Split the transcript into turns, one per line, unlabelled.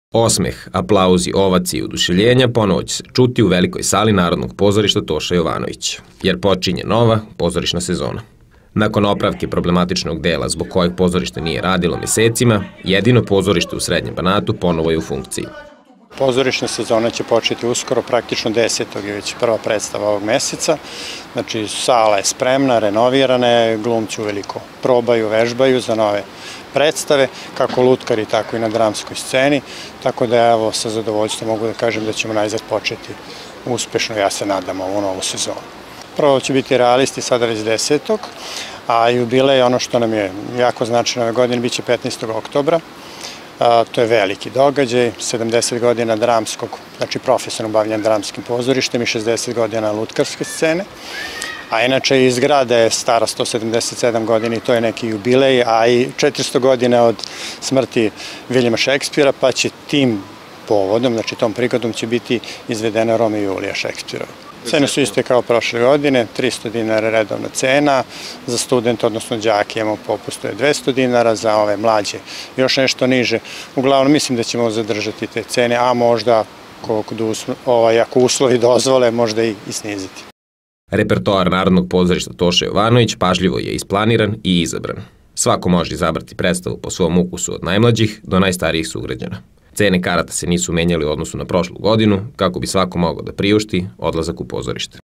Osmeh, aplauzi, ovaci i oduševljenja ponovo će se čuti u velikoj sali Narodnog pozorišta Toša Jovanović, jer počinje nova pozorišna sezona. Nakon opravke problematičnog dela zbog kojeg pozorište nije radilo mesecima, jedino pozorište u Srednjem Banatu ponovo je u funkciji.
Pozorišna sezona će početi uskoro, praktično 10. je već prva predstava ovog meseca. Znači, sala je spremna, renovirana je, glumci uveliko probaju, vežbaju za nove predstave, kako lutkari, tako i na dramskoj sceni. Tako da, evo, sa zadovoljstvom mogu da kažem da ćemo najzad početi uspešno, ja se nadam, ovu novu sezonu. Prvo će biti realisti sada već 10. a jubilej, ono što nam je jako značajno ove godine, bit će 15. oktobra. To je veliki događaj, 70 godina dramskog, znači profesionalno bavljanja dramskim pozorištem i 60 godina lutkarske scene. A inače i zgrada je stara 177 godina i to je neki jubilej, a i 400 godina od smrti Viljama Šekspira, pa će tim povodom, znači tom prigodom će biti izvedena Romeo i Julija Šekspirova. Cene su iste kao prošle godine, 300 dinara redovna cena, za studenta, odnosno đake imamo popustu je 200 dinara, za ove mlađe još nešto niže. Uglavnom mislim da ćemo zadržati te cene, a možda ako uslovi dozvole, možda i sniziti.
Repertoar Narodnog pozorišta Toša Jovanović pažljivo je isplaniran i izabran. Svako može izabrati predstavu po svom ukusu od najmlađih do najstarijih sugrađana. Cene karata se nisu menjali u odnosu na prošlu godinu, kako bi svako mogao da priušti odlazak u pozorište.